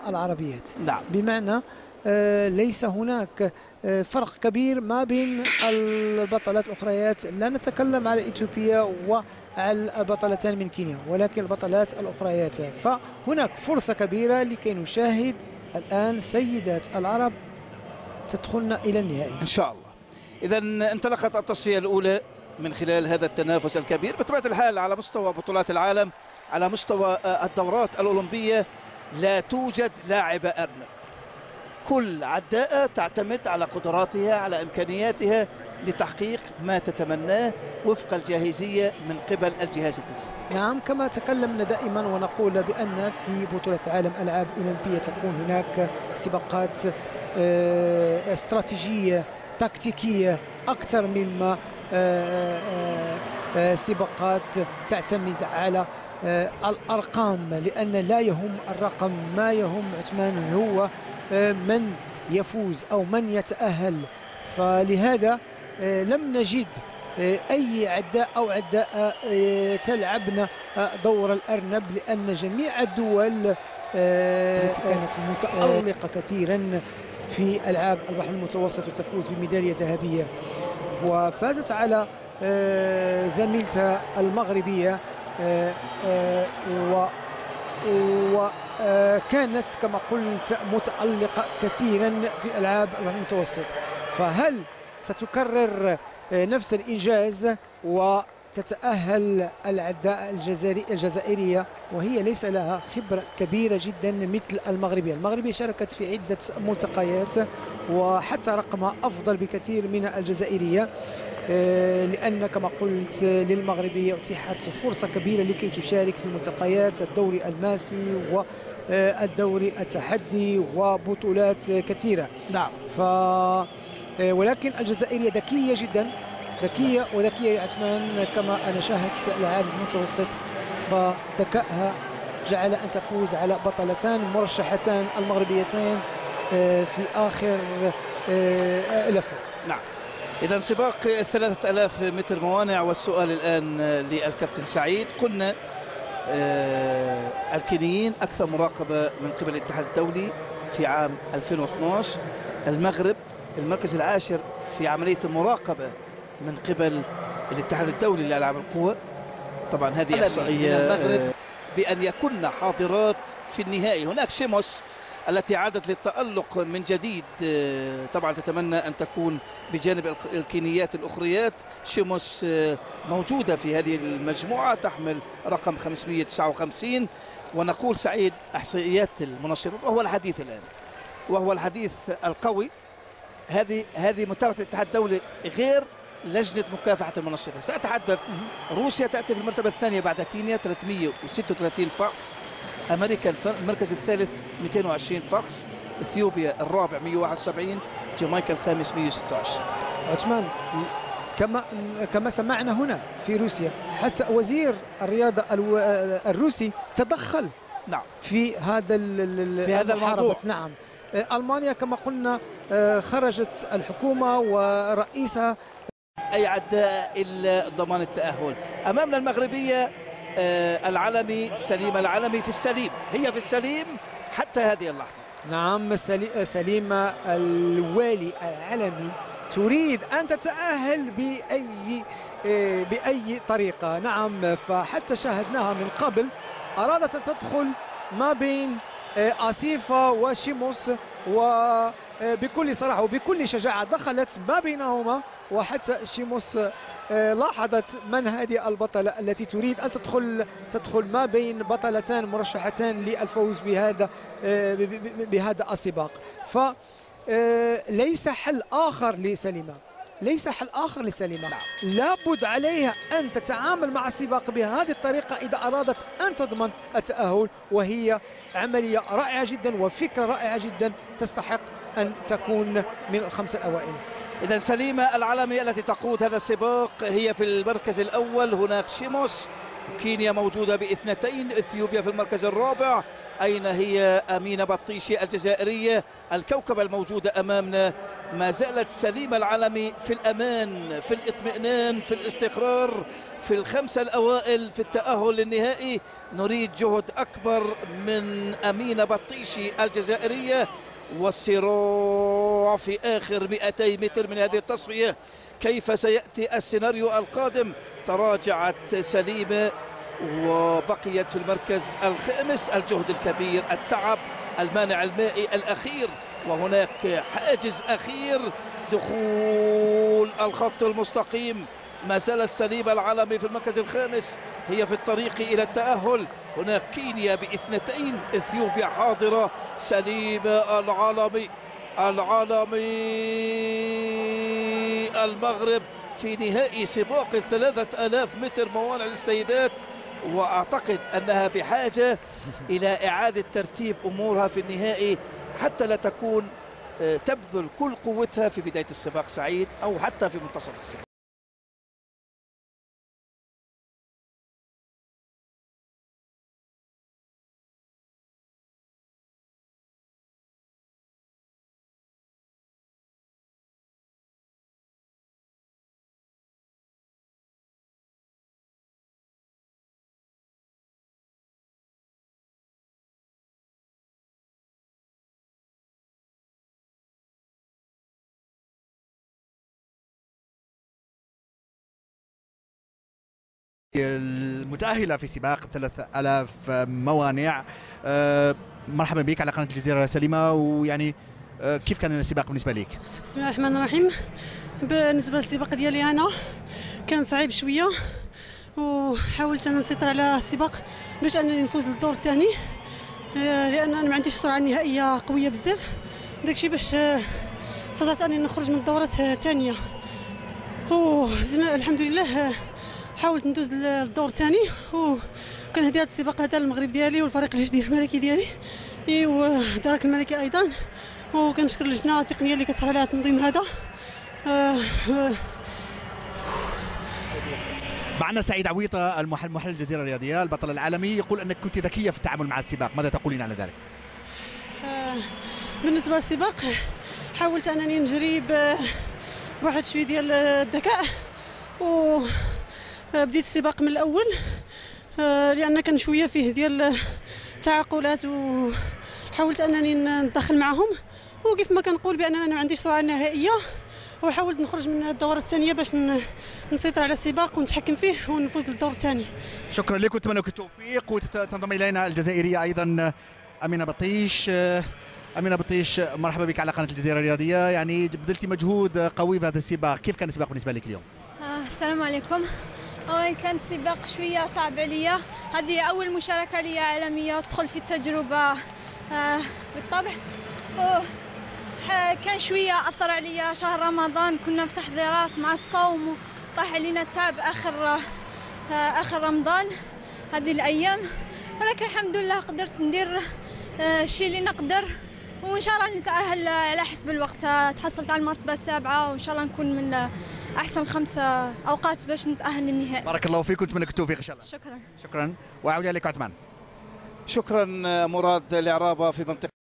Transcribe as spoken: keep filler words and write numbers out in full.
العربيات. نعم. بمعنى آه ليس هناك آه فرق كبير ما بين البطلات الأخريات. لا نتكلم على إثيوبيا وعلى البطلتان من كينيا، ولكن البطلات الأخريات. فهناك فرصة كبيرة لكي نشاهد الآن سيدات العرب تدخلن إلى النهائي إن شاء الله. إذا انطلقت التصفية الأولى من خلال هذا التنافس الكبير. بطبيعة الحال على مستوى بطولات العالم، على مستوى الدورات الأولمبية، لا توجد لاعبة أرنب. كل عداءة تعتمد على قدراتها، على إمكانياتها لتحقيق ما تتمناه وفق الجاهزية من قبل الجهاز التدريبي. نعم، كما تكلمنا دائما ونقول بأن في بطولة عالم ألعاب أولمبية تكون هناك سباقات استراتيجية تكتيكية أكثر مما سباقات تعتمد على الأرقام، لأن لا يهم الرقم، ما يهم عثمان هو من يفوز أو من يتأهل. فلهذا لم نجد أي عداء أو عداء تلعبن دور الأرنب، لأن جميع الدول التي كانت متألقة كثيرا في ألعاب البحر المتوسط وتفوز بميدالية ذهبية، وفازت على زميلتها المغربية، وكانت كما قلت متألقة كثيرا في ألعاب البحر المتوسط. فهل ستكرر نفس الإنجاز وتتأهل العداء الجزائري الجزائرية وهي ليس لها خبرة كبيرة جدا مثل المغربية؟ المغربية شاركت في عدة ملتقيات وحتى رقمها أفضل بكثير من الجزائرية، لأن كما قلت للمغربية أتيحت فرصة كبيرة لكي تشارك في ملتقيات الدوري الماسي والدوري التحدي وبطولات كثيرة. نعم. ف ولكن الجزائرية ذكية جدا، ذكية وذكية يا عثمان، كما أنا شاهدت العاب المتوسط، فذكائها جعل أن تفوز على بطلتان مرشحتان المغربيتين في آخر لفة. نعم. إذا سباق ثلاثة آلاف متر موانع، والسؤال الآن للكابتن سعيد. قلنا آه الكينيين أكثر مراقبة من قبل الاتحاد الدولي في عام ألفين واثناشر، المغرب المركز العاشر في عملية المراقبة من قبل الاتحاد الدولي لألعاب القوى. طبعا هذه إحصائية المغرب بأن يكن حاضرات في النهائي. هناك شيموس التي عادت للتألق من جديد، طبعا تتمنى أن تكون بجانب الكينيات الأخريات. شيموس موجودة في هذه المجموعة، تحمل رقم خمسمئة وتسعة وخمسين. ونقول سعيد إحصائيات المنشطات، وهو الحديث الآن، وهو الحديث القوي. هذه هذه متابعة الاتحاد الدولي غير لجنة مكافحة المنشطات. سأتحدث. روسيا تأتي في المرتبة الثانية بعد كينيا ثلاثمئة وستة وثلاثين فحص، أمريكا المركز الثالث مئتين وعشرين فحص، إثيوبيا الرابع مئة وواحد وسبعين، جامايكا الخامس مئة وستة وعشرين. عثمان، كما كما سمعنا هنا في روسيا حتى وزير الرياضة الروسي تدخل نعم في هذا في هذا الموضوع. نعم. ألمانيا كما قلنا خرجت الحكومة ورئيسها أي عداء إلا ضمان التأهل. أمامنا المغربية العلمي، سليمة العلمي في السليم، هي في السليم حتى هذه اللحظة. نعم، سليمة الوالي العلمي تريد أن تتأهل بأي بأي طريقة. نعم، فحتى شاهدناها من قبل أرادت أن تدخل ما بين آسيفا وشيموس، وبكل صراحة وبكل شجاعة دخلت ما بينهما، وحتى شيموس لاحظت من هذه البطلة التي تريد أن تدخل تدخل ما بين بطلتان مرشحتان للفوز بهذا بهذا السباق. فليس حل آخر لسليمة، ليس حل آخر لسليمة. لابد عليها أن تتعامل مع السباق بهذه الطريقة إذا أرادت أن تضمن التأهل، وهي عملية رائعة جدا وفكرة رائعة جدا تستحق أن تكون من الخمسة الأوائل. إذا سليمة العلمي التي تقود هذا السباق هي في المركز الأول. هناك شيموس، كينيا موجودة باثنتين، إثيوبيا في المركز الرابع. أين هي أمينة بطيشي الجزائرية الكوكبة الموجودة أمامنا ما زالت سليمة العلمي في الأمان، في الاطمئنان، في الاستقرار، في الخمسة الأوائل في التأهل للنهائي. نريد جهد أكبر من أمينة بطيشي الجزائرية والصراع في آخر مئتي متر من هذه التصفية. كيف سيأتي السيناريو القادم؟ تراجعت سليمة وبقيت في المركز الخامس. الجهد الكبير، التعب، المانع المائي الأخير، وهناك حاجز أخير، دخول الخط المستقيم. ما زالت سليمة العلمي في المركز الخامس، هي في الطريق إلى التأهل. هناك كينيا باثنتين، إثيوبيا حاضرة. سليمة العلمي العلمي المغرب في نهائي سباق الثلاثة آلاف متر موانع للسيدات، وأعتقد أنها بحاجة إلى إعادة ترتيب أمورها في النهائي حتى لا تكون تبذل كل قوتها في بداية السباق سعيد أو حتى في منتصف السباق. المتأهلة في سباق ثلاثة آلاف موانع، مرحبا بك على قناة الجزيرة سليمة. ويعني كيف كان السباق بالنسبة لك؟ بسم الله الرحمن الرحيم. بالنسبة للسباق ديالي أنا كان صعيب شوية، وحاولت أنا نسيطر على السباق باش أنني نفوز للدور الثاني، لأن أنا ما عنديش سرعة نهائية قوية بزاف، داكشي باش استطعت أنني نخرج من الدورة الثانية. الحمد لله حاولت ندوز للدور الثاني، وكنهدي هذا السباق هذا للمغرب ديالي والفريق الجديد الملكي ديالي ودرك الملكي ايضا، وكنشكر اللجنه التقنيه اللي كتسهر على هذا التنظيم هذا. معنا سعيد عويطه المحلل الجزيره الرياضيه البطل العالمي، يقول انك كنت ذكيه في التعامل مع السباق، ماذا تقولين على ذلك؟ بالنسبه للسباق حاولت انني نجري بواحد شويه ديال الذكاء، و بديت السباق من الاول لان كان شويه فيه ديال التعاقلات، وحاولت انني ندخل معهم، وكيف ما كنقول بان انا ما عنديش سرعه نهائيه، وحاولت نخرج من الدوره الثانيه باش نسيطر على السباق ونتحكم فيه ونفوز للدور الثاني. شكرا لك ونتمنى لك التوفيق. وتنضم الينا الجزائريه ايضا امينه بطيش. امينه بطيش مرحبا بك على قناه الجزيره الرياضيه، يعني بذلتي مجهود قوي في هذا السباق، كيف كان السباق بالنسبه لك اليوم؟ السلام عليكم. أولا كان سباق شوية صعب عليا، هذه أول مشاركة لي عالمية، أدخل في التجربة آه بالطبع. كان شوية أثر عليا شهر رمضان، كنا في تحضيرات مع الصوم وطاح علينا التعب آخر آه آخر رمضان هذه الأيام، ولكن الحمد لله قدرت ندير آه الشيء اللي نقدر، وإن شاء الله نتأهل على حسب الوقت. تحصلت على المرتبة السابعة، وإن شاء الله نكون من أحسن خمسة أوقات باش نتأهل للنهائي. بارك الله فيك ونتمنى لك التوفيق إن شاء الله. شكرا. شكرا. وأعود إليك عثمان. شكرا مراد العرابة في منطقة